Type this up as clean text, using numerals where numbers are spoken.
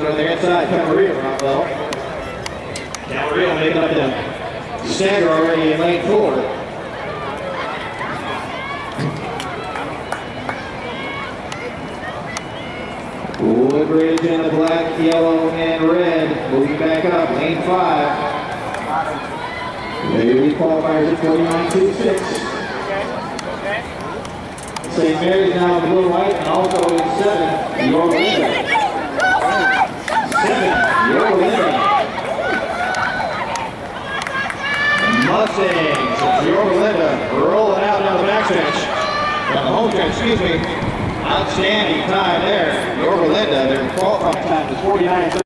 on the inside, Camarillo, Rockwell. Camarillo making up the stagger already in lane 4. Woodbridge in the black, yellow, and red. Moving back up, lane 5. Maybe qualifiers at 49.26. St. Mary's now in blue white, and also in 7, Yorba Linda. 7, Yorba Linda. Mustangs, Yorba Linda rolling out down the backstretch. The home stretch, excuse me. Outstanding time there. Yorba Linda, their qualifying time is 49.